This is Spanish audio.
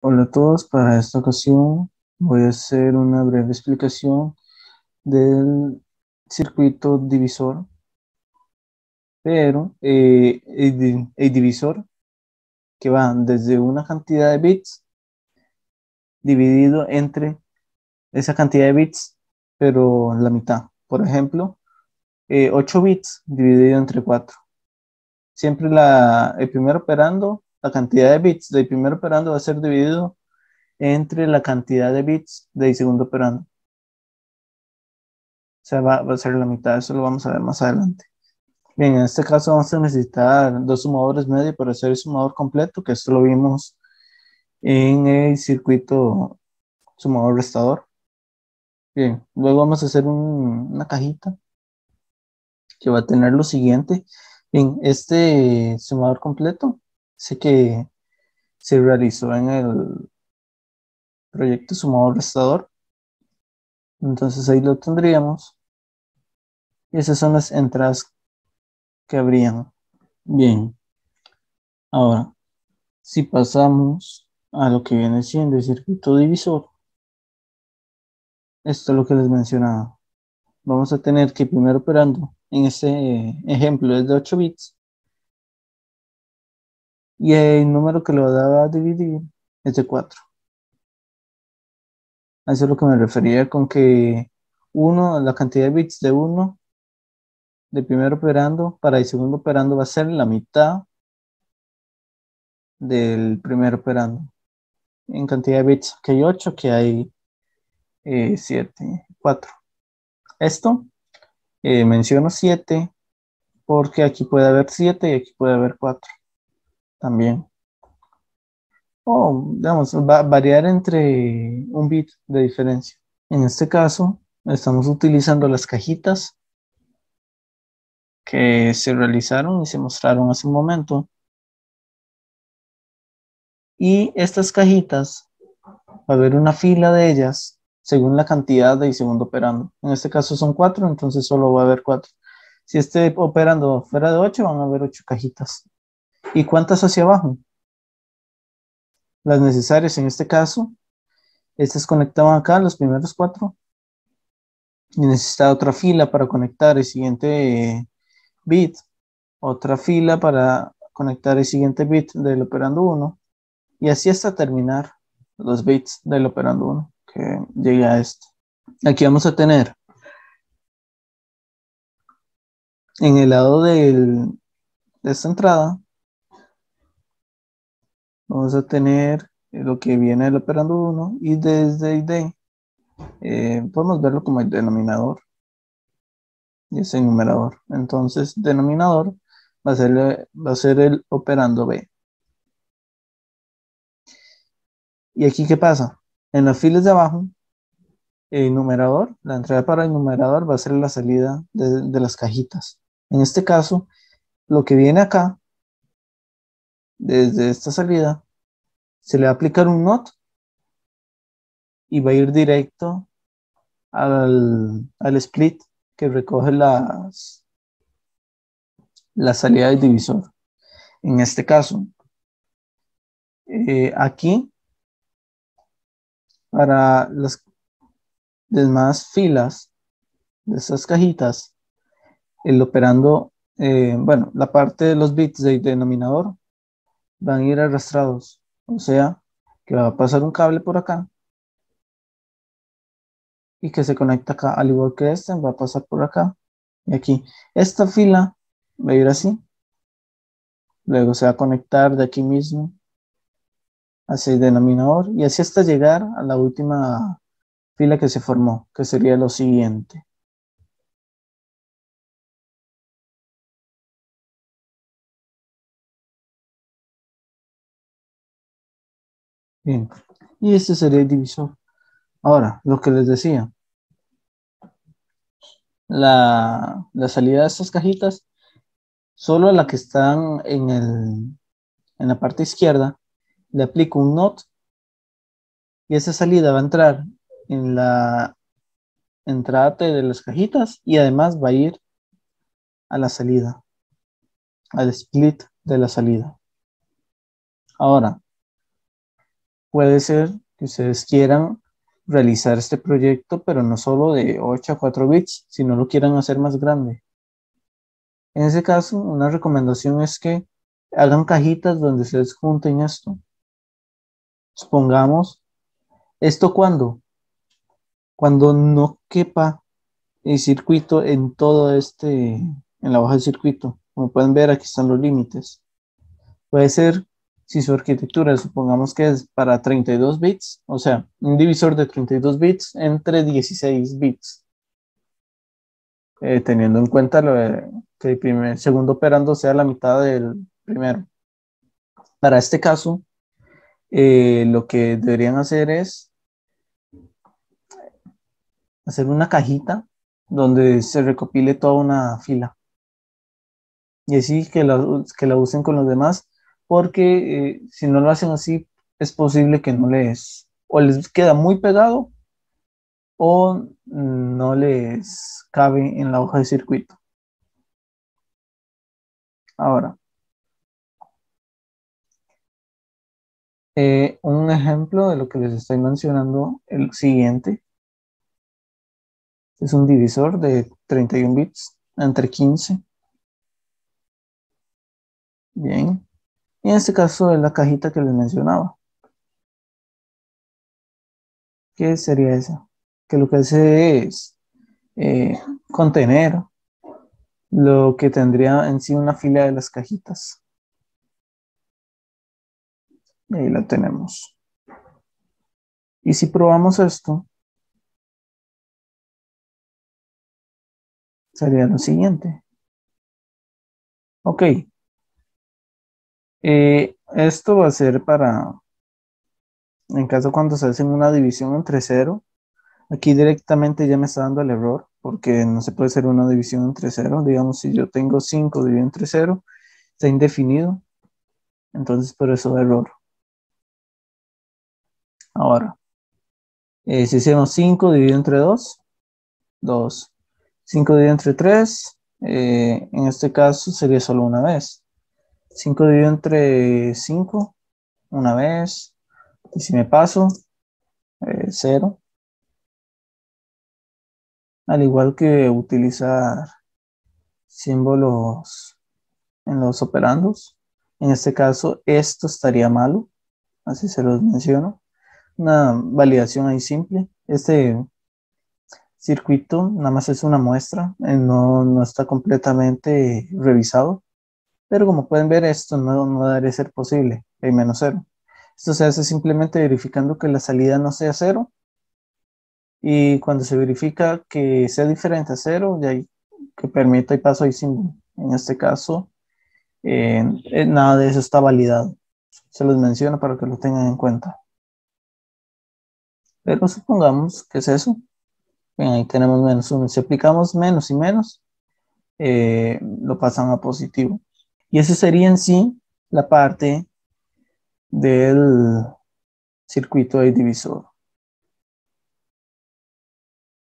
Hola a todos, para esta ocasión voy a hacer una breve explicación del circuito divisor, pero el divisor que va desde una cantidad de bits dividido entre esa cantidad de bits, pero la mitad. Por ejemplo, 8 bits dividido entre 4. Siempre el primer operando, la cantidad de bits del primer operando va a ser dividido entre la cantidad de bits del segundo operando. O sea, va a ser la mitad, eso lo vamos a ver más adelante. Bien, en este caso vamos a necesitar dos sumadores medios para hacer el sumador completo, que esto lo vimos en el circuito sumador restador. Bien, luego vamos a hacer una cajita que va a tener lo siguiente. Bien, este sumador completo sé que se realizó en el proyecto sumador restador, entonces ahí lo tendríamos. Y esas son las entradas que habrían. Bien, ahora, si pasamos a lo que viene siendo el circuito divisor, esto es lo que les mencionaba. Vamos a tener que primero operando en este ejemplo es de 8 bits y el número que lo va a dividir es de 4. A eso es lo que me refería con que la cantidad de bits de uno de primer operando para el segundo operando va a ser la mitad del primer operando. En cantidad de bits que hay 8, que hay 7, 4. Esto menciono 7 porque aquí puede haber 7 y aquí puede haber 4 también. O, digamos, va a variar entre un bit de diferencia. En este caso, estamos utilizando las cajitas que se realizaron y se mostraron hace un momento. Y estas cajitas, va a haber una fila de ellas según la cantidad de segundo operando. En este caso son 4, entonces solo va a haber 4. Si este operando fuera de 8, van a haber 8 cajitas. ¿Y cuántas hacia abajo? Las necesarias en este caso. Estas conectaban acá los primeros 4 y necesitaba otra fila para conectar el siguiente bit, otra fila para conectar el siguiente bit del operando 1 y así hasta terminar los bits del operando 1 que llegue a este. Aquí vamos a tener en el lado de esta entrada, vamos a tener lo que viene del operando 1 y desde ID podemos verlo como el denominador y ese numerador. Entonces, denominador va a ser el operando B. ¿Y aquí qué pasa? En las filas de abajo, el numerador, la entrada para el numerador va a ser la salida de las cajitas. En este caso, lo que viene acá, desde esta salida, se le va a aplicar un NOT y va a ir directo al split que recoge la salida del divisor. En este caso, aquí, para las demás filas de estas cajitas, el operando, bueno, la parte de los bits del denominador van a ir arrastrados. O sea, que va a pasar un cable por acá y que se conecta acá, al igual que este, va a pasar por acá y aquí. Esta fila va a ir así, luego se va a conectar de aquí mismo hacia el denominador y así hasta llegar a la última fila que se formó, que sería lo siguiente. Bien, y este sería el divisor. Ahora, lo que les decía, la salida de estas cajitas, solo a la que están en la parte izquierda, le aplico un NOT y esa salida va a entrar en la entrada T de las cajitas y además va a ir a la salida, al split de la salida. Ahora, puede ser que ustedes quieran realizar este proyecto, pero no solo de 8 a 4 bits, sino lo quieran hacer más grande. En ese caso, una recomendación es que hagan cajitas donde ustedes junten esto. Supongamos, ¿esto cuándo? Cuando no quepa el circuito en todo en la hoja del circuito. Como pueden ver, aquí están los límites. Puede ser, si su arquitectura, supongamos que es para 32 bits, o sea, un divisor de 32 bits entre 16 bits, teniendo en cuenta que el segundo operando sea la mitad del primero. Para este caso, lo que deberían hacer es hacer una cajita donde se recopile toda una fila y así que la usen con los demás, porque si no lo hacen así, es posible que no o les queda muy pegado o no les cabe en la hoja de circuito. Ahora, un ejemplo de lo que les estoy mencionando, el siguiente, es un divisor de 31 bits entre 15. Bien. Y en este caso es la cajita que les mencionaba. ¿Qué sería esa? Que lo que hace es eh, contener lo que tendría en sí una fila de las cajitas. Y ahí la tenemos. Y si probamos esto, sería lo siguiente. Ok, esto va a ser en caso cuando se hace una división entre cero. Aquí directamente ya me está dando el error, porque no se puede hacer una división entre cero. Digamos, si yo tengo 5 dividido entre cero, está indefinido. Entonces, por eso error. Ahora, si hacemos 5 dividido entre 2, 2. 5 dividido entre 3, en este caso sería solo una vez. 5 dividido entre 5, una vez. Y si me paso, 0. Al igual que utilizar símbolos en los operandos. En este caso, esto estaría malo. Así se los menciono. Una validación ahí simple. Este circuito nada más es una muestra. No está completamente revisado. Pero como pueden ver, esto no debería ser posible. Hay menos cero. Esto se hace simplemente verificando que la salida no sea cero. Y cuando se verifica que sea diferente a cero, de ahí que permita y paso ahí símbolo. En este caso, nada de eso está validado. Se los menciono para que lo tengan en cuenta. Pero supongamos que es eso. Bien, ahí tenemos menos uno. Si aplicamos menos y menos, lo pasan a positivo. Y eso sería en sí la parte del circuito de divisor.